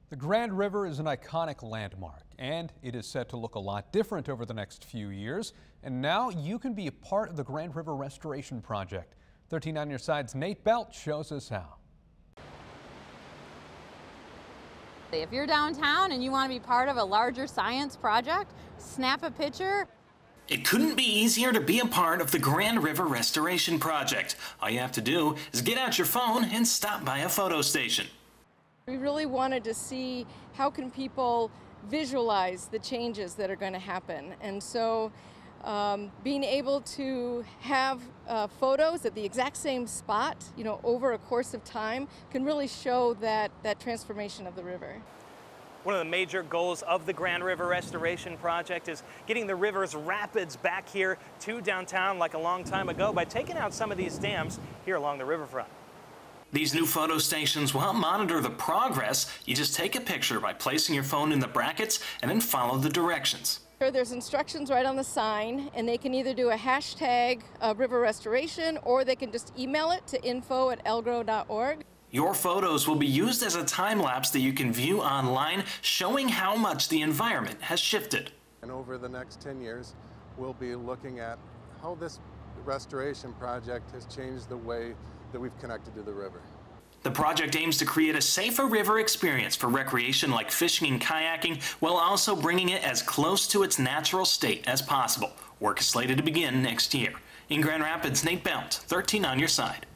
The Grand River is an iconic landmark, and it is set to look a lot different over the next few years. And now you can be a part of the Grand River Restoration Project. 13 on your side's Nate Belt shows us how. If you're downtown and you want to be part of a larger science project, snap a picture. It couldn't be easier to be a part of the Grand River Restoration Project. All you have to do is get out your phone and stop by a photo station. We really wanted to see how can people visualize the changes that are going to happen. And so being able to have photos at the exact same spot, over a course of time can really show that transformation of the river. One of the major goals of the Grand River Restoration Project is getting the river's rapids back here to downtown like a long time ago by taking out some of these dams here along the riverfront. These new photo stations will help monitor the progress. You just take a picture by placing your phone in the brackets and then follow the directions. There's instructions right on the sign, and they can either do a hashtag river restoration, or they can just email it to info@elgrow.org. Your photos will be used as a time lapse that you can view online, showing how much the environment has shifted. And over the next 10 years, we'll be looking at how this restoration project has changed the way that we've connected to the river. The project aims to create a safer river experience for recreation like fishing and kayaking, while also bringing it as close to its natural state as possible. Work is slated to begin next year. In Grand Rapids, Nate Belt, 13 on your side.